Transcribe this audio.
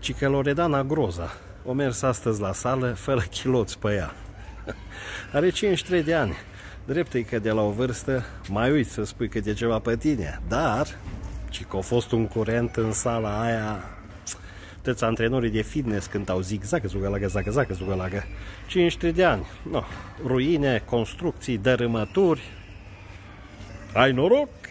ci că Loredana Groza o mers astăzi la sală fără chiloți pe ea. Are 53 de ani. Drept e că de la o vârstă mai uiți să spui că e ceva pe tine, dar ci că a fost un curent în sala aia. Toți antrenorii de fitness cântau zigzag, zugălagă, zagă, zugălagă. 53 de ani. No. Ruine, construcții, dărâmături. Ai noroc